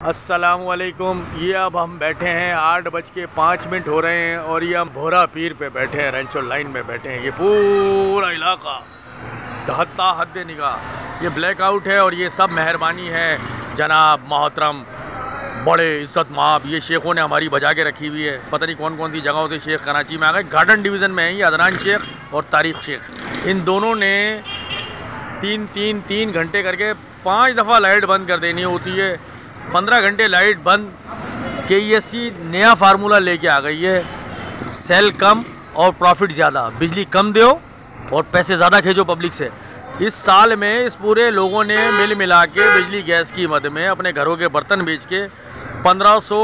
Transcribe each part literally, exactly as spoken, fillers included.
अस्सलामुअलैकुम। ये अब हम बैठे हैं, आठ बज के पाँच मिनट हो रहे हैं और ये हम भोरा पीर पे बैठे हैं, रेंचो लाइन में बैठे हैं। ये पूरा इलाका दहत्ता हद निगाह, ये ब्लैकआउट है और ये सब मेहरबानी है जनाब मोहतरम बड़े इज़्ज़त माब। ये शेखों ने हमारी बजा के रखी हुई है। पता नहीं कौन कौन सी जगहों से शेख कराची में आ गए। गार्डन डिवीज़न में है ये अदनान शेख और तारिक शेख। इन दोनों ने तीन तीन तीन घंटे करके पाँच दफ़ा लाइट बंद कर देनी होती है। पंद्रह घंटे लाइट बंद। के ई एस सी नया फार्मूला लेके आ गई है, सेल कम और प्रॉफिट ज़्यादा, बिजली कम दो और पैसे ज़्यादा खींचो पब्लिक से। इस साल में इस पूरे लोगों ने मिल मिला के बिजली गैस की मद में अपने घरों के बर्तन बेच के पंद्रह सौ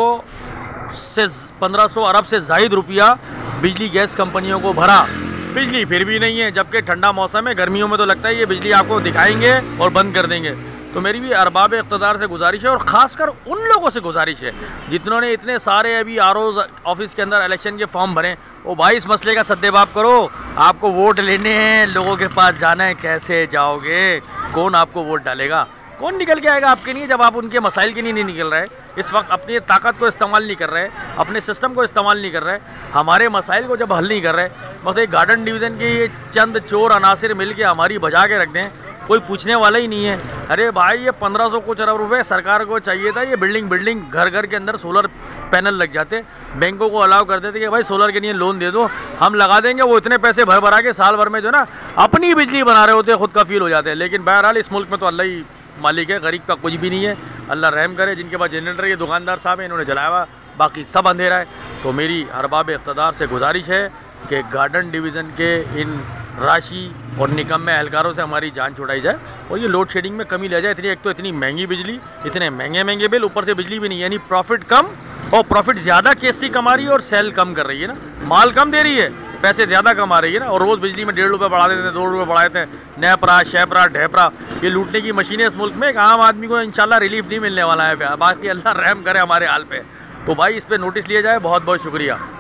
से पंद्रह सौ अरब से ज़ायद रुपया बिजली गैस कंपनियों को भरा। बिजली फिर भी नहीं है, जबकि ठंडा मौसम है। गर्मियों में तो लगता है ये बिजली आपको दिखाएंगे और बंद कर देंगे। तो मेरी भी अरबाब इक़्तिदार से गुजारिश है और ख़ासकर उन लोगों से गुजारिश है जितनों ने इतने सारे अभी आर ओ ऑफिस के अंदर इलेक्शन के फॉर्म भरें। वो भाई इस मसले का सद्देबाब करो। आपको वोट लेने हैं, लोगों के पास जाना है, कैसे जाओगे? कौन आपको वोट डालेगा? कौन निकल के आएगा आपके लिए जब आप उनके मसाइल के लिए नहीं निकल रहे? इस वक्त अपनी ताकत को इस्तेमाल नहीं कर रहे, अपने सिस्टम को इस्तेमाल नहीं कर रहे, हमारे मसाइल को जब हल नहीं कर रहे, बस एक गार्डन डिवीज़न के ये चंद चोर अनासिर मिल के हमारी बजा के रख दें, कोई पूछने वाला ही नहीं है। अरे भाई ये पंद्रह सौ कुछ अरब रुपए सरकार को चाहिए था। ये बिल्डिंग बिल्डिंग घर घर के अंदर सोलर पैनल लग जाते, बैंकों को अलाउ कर देते कि भाई सोलर के लिए लोन दे दो, हम लगा देंगे। वो इतने पैसे भर भरा के साल भर में जो ना अपनी बिजली बना रहे होते, खुद का फील हो जाते हैं। लेकिन बहरहाल इस मुल्क में तो अल्लाह ही मालिक है, गरीब का कुछ भी नहीं है। अल्लाह रहम करे। जिनके पास जनरेटर, ये दुकानदार साहब हैं, इन्होंने जलाया हुआ, बाकी सब अंधेरा है। तो मेरी अरबाब इक़्तिदार से गुजारिश है कि गार्डन डिवीज़न के इन राशि और निकम्मे एहलकारों से हमारी जान छुड़ाई जाए और ये लोड शेडिंग में कमी ले जाए। इतनी एक तो इतनी महंगी बिजली, इतने महंगे महंगे बिल, ऊपर से बिजली भी नहीं, यानी प्रॉफिट कम और प्रॉफिट ज़्यादा केसी कमा रही है और सेल कम कर रही है ना। माल कम दे रही है, पैसे ज़्यादा कमा रही है ना। और रोज़ बिजली में डेढ़ रुपये बढ़ा देते हैं, दो रुपये बढ़ा देते हैं। नैपरा शैपरा ढेपरा, ये लूटने की मशीनें इस मुल्क में। एक आम आदमी को इंशाल्लाह रिलीफ नहीं मिलने वाला है। बाकी अल्लाह रहम करे हमारे हाल पे। तो भाई इस पर नोटिस लिया जाए। बहुत बहुत शुक्रिया।